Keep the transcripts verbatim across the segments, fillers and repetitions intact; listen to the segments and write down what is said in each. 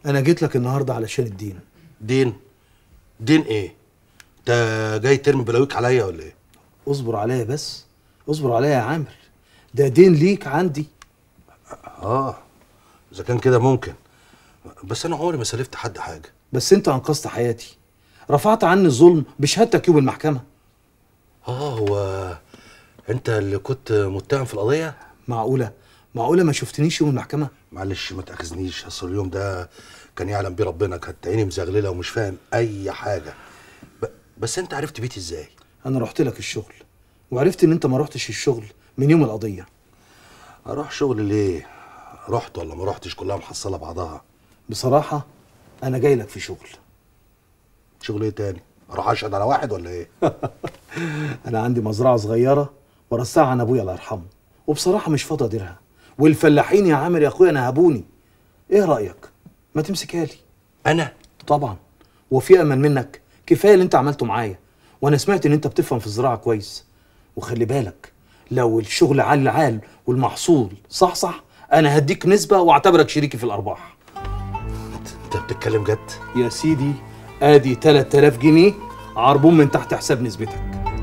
انا جيت لك النهارده علشان الدين. دين؟ دين ايه؟ انت جاي ترمي بلاويك عليا ولا ايه؟ اصبر عليا بس، اصبر عليا يا عامر، ده دين ليك عندي. اه اذا كان كده ممكن، بس انا عمري ما سلفت حد حاجه. بس انت انقذت حياتي، رفعت عني الظلم بشهادتك يوم المحكمه. اه هو انت اللي كنت متهم في القضيه؟ معقوله معقوله ما شفتنيش يوم المحكمه؟ معلش ما تاخذنيش، اصل اليوم ده كان يعلم بيه ربنا، كانت عيني مزغلله ومش فاهم اي حاجه. ب... بس انت عرفت بيتي ازاي؟ انا رحت لك الشغل وعرفت ان انت ما رحتش الشغل من يوم القضيه. اروح شغل ليه؟ رحت ولا ما رحتش كلها محصله بعضها. بصراحه انا جاي لك في شغل. شغل ايه تاني؟ اروح اشهد على واحد ولا ايه؟ انا عندي مزرعه صغيره ورثتها عن ابويا الله يرحمه، وبصراحه مش فاضي اديرها، والفلاحين يا عامر يا اخويا نهبوني. ايه رايك ما تمسكها لي؟ انا؟ طبعا، وفي امل منك؟ كفايه اللي انت عملته معايا، وانا سمعت ان انت بتفهم في الزراعه كويس. وخلي بالك لو الشغل عال العال والمحصول صح صح انا هديك نسبه واعتبرك شريكي في الارباح. انت بتتكلم جد؟ يا سيدي ادي تلات آلاف جنيه عربون من تحت حساب نسبتك.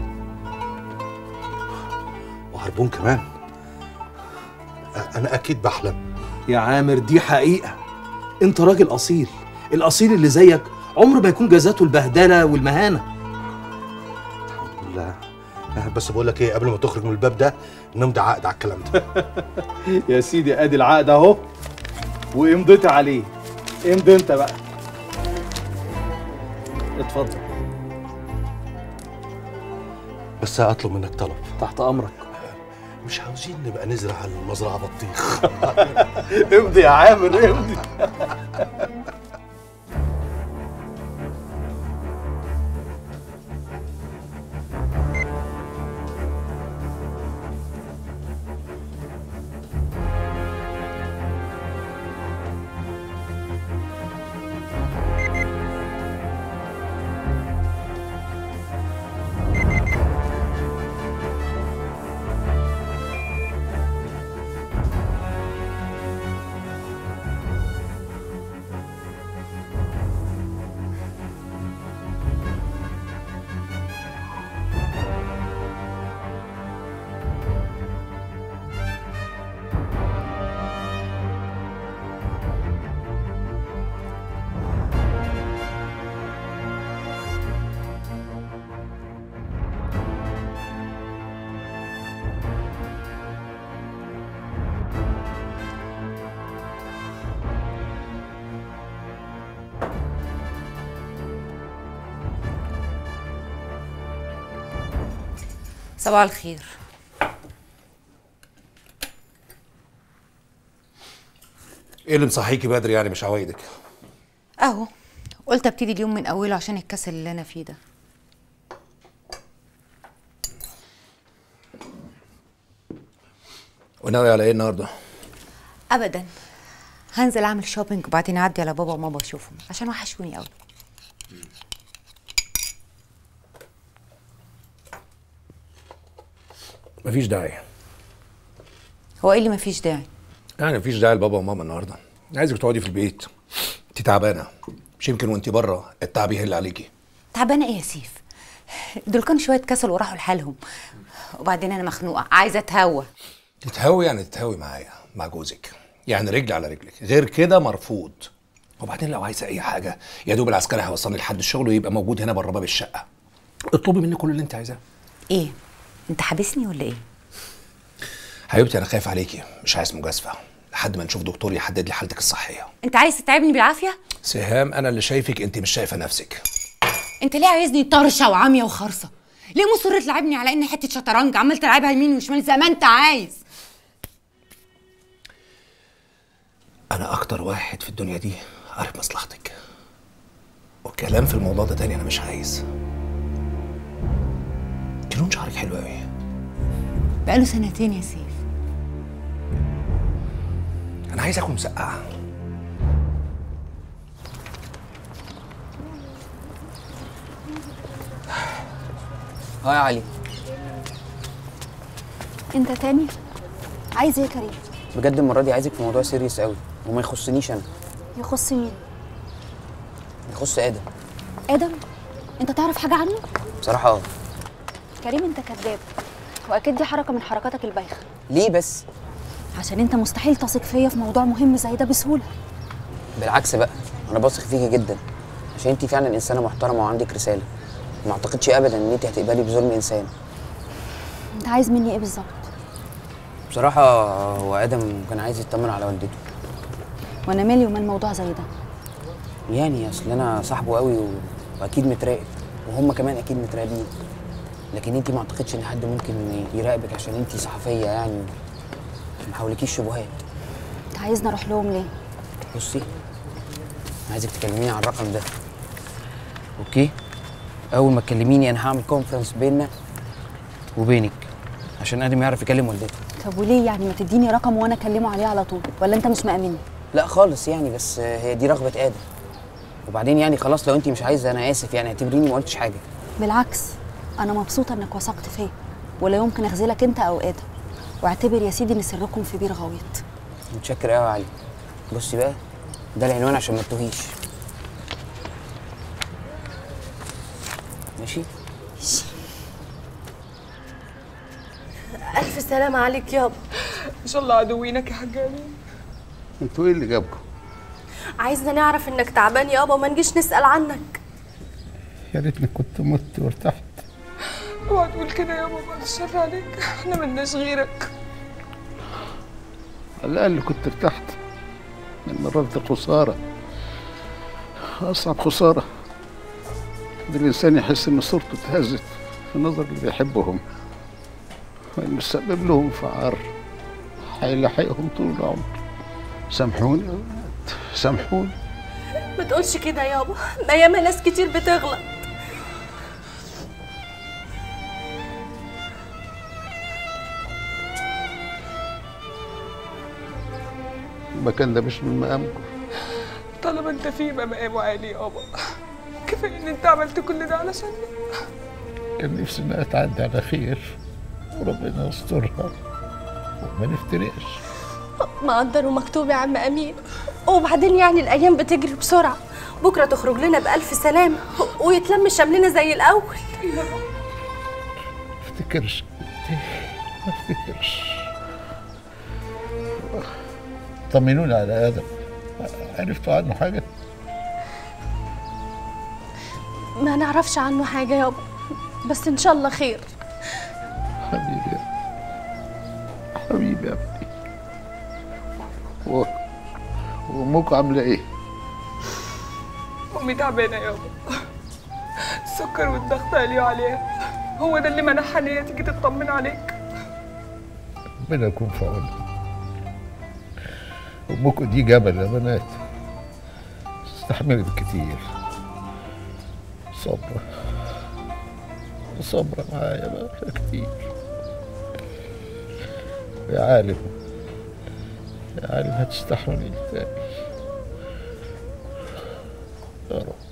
وعربون كمان؟ انا اكيد بحلم يا عامر، دي حقيقه. انت راجل اصيل، الاصيل اللي زيك عمره ما يكون جزاته البهدله والمهانه. الحمد لله. بس بقول لك ايه، قبل ما تخرج من الباب ده نمضي عقد على الكلام ده. يا سيدي ادي العقد اهو وامضيت عليه. امضي انت بقى. اتفضل. بس هطلب منك طلب. تحت امرك. مش عاوزين نبقى نزرع على المزرعه بطيخ. امضي يا عامر امضي. صباح الخير. ايه اللي مصحيكي بدري يعني مش عوايدك؟ اهو قلت ابتدي اليوم من اوله عشان الكسل اللي انا فيه ده. وناوي على ايه النهارده؟ ابدا، هنزل اعمل شوبينج وبعدين اعدي على بابا وماما اشوفهم عشان وحشوني قوي. مفيش داعي. هو ايه اللي مفيش داعي؟ يعني مفيش داعي لبابا وماما النهارده، عايزك تقعدي في البيت. انت تعبانه، مش يمكن وانت بره التعب يهل عليكي. تعبانه ايه يا سيف؟ دول كانوا شويه كسل وراحوا لحالهم، وبعدين انا مخنوقه عايزه اتهوى. تتهوي يعني تتهوي معايا مع جوزك، يعني رجل على رجلك، غير كده مرفوض. وبعدين لو عايزه اي حاجه يا دوب العسكري هيوصلني لحد الشغل ويبقى موجود هنا بره باب الشقه. اطلبي مني كل اللي انت عايزاه. ايه؟ انت حابسني ولا ايه؟ حبيبتي انا خايف عليكي، مش عايز مجازفه لحد ما نشوف دكتور يحدد لي حالتك الصحيه. انت عايز تتعبني بالعافيه؟ سهام انا اللي شايفك، انت مش شايفه نفسك. انت ليه عايزني طرشه وعاميه وخرصه؟ ليه مصر تلعبني على اني حته شطرنج عمال تلعبها يمين وشمال زي ما انت عايز؟ انا اكتر واحد في الدنيا دي عارف مصلحتك، والكلام في الموضوع ده تاني انا مش عايز. انت لون شعرك حلو قوي. بقاله سنتين يا سيف. انا عايز اكون مسقعه. ها يا علي. انت تاني؟ عايز ايه يا كريم؟ بجد المره دي عايزك في موضوع سيريس قوي وما يخصنيش انا. يخص مين؟ يخص ادم. ادم، انت تعرف حاجه عنه؟ بصراحه اه. كريم انت كذاب، واكيد دي حركه من حركاتك البايخه. ليه بس؟ عشان انت مستحيل تثق فيا في موضوع مهم زي ده بسهوله. بالعكس بقى، انا بثق فيكي جدا عشان انت فعلا انسانه محترمه وعندك رساله. ما اعتقدش ابدا ان انت هتقبلي بظلم انسان. انت عايز مني ايه بالظبط؟ بصراحه هو ادم كان عايز يطمن على والدته. وانا مالي ومال موضوع زي ده؟ يعني اصل انا صاحبه قوي و... واكيد متراقب، وهم كمان اكيد متراقبين. لكن انت ما اعتقدش ان حد ممكن يراقبك عشان انت صحفيه يعني. ما حاولكيش شبهات. انت عايزني اروح لهم ليه؟ بصي، انا عايزك تكلميني على الرقم ده. اوكي؟ اول ما تكلميني انا هعمل كونفرنس بيننا وبينك عشان ادم يعرف يكلم والدته. طب وليه يعني ما تديني رقم وانا اكلمه عليه على طول؟ ولا انت مش مأمني؟ لا خالص يعني، بس هي دي رغبه ادم. وبعدين يعني خلاص لو انت مش عايزه انا اسف يعني، اعتبريني ما قلتش حاجه. بالعكس، انا مبسوطه انك وثقت فيا، ولا يمكن اخذلك انت او ادم. واعتبر يا سيدي ان سركم في بير غويط. متشكر قوي يا علي. بصي بقى، ده العنوان عشان ما تتوهيش. ماشي؟ ألف سلامة عليك يابا. ان شاء الله عدوينك يا حاج امين. انتوا ايه اللي جابكم؟ عايزنا نعرف انك تعبان يابا وما نجيش نسأل عنك. يا ريتني كنت مت وارتحت. اوعى تقول كده يابا، بعد الشر عليك، احنا ملناش غيرك. على الاقل كنت ارتحت من مرات الخساره. اصعب خساره ان الانسان يحس ان صورته اتهزت في نظر اللي بيحبهم، وانه سبب لهم في عار هيلاحقهم طول العمر. سامحوني يا ولاد، سامحوني. ما تقولش كده يابا، ما ياما ناس كتير بتغلط. المكان ده مش من مقامكم. طالما انت فيه يبقى مقامه عالي يابا. كفايه ان انت عملت كل ده علشاننا. كان نفسي انها تعدي على خير وربنا يسترها وما نفترقش. مقدر ومكتوب يا عم امين. وبعدين يعني الايام بتجري بسرعه، بكره تخرج لنا بالف سلامه ويتلم شملنا زي الاول. ما افتكرش ما افتكرش. طمنوني على ادم، عرفتوا عنه حاجه؟ ما نعرفش عنه حاجه يابا، بس ان شاء الله خير. حبيبي حبيبي يا ابني. و... وامك عامله ايه؟ امي تعبانه يابا، السكر والضغط قالوا عليها، هو ده اللي منعها ان هي تيجي تطمن عليك. ربنا يكون في عونك. امكم دي جبل يا بنات، استحملت كتير. صبر صبر معايا بقى كتير. يا عالم يا عالم هتستحمل ايه تاني يا رب.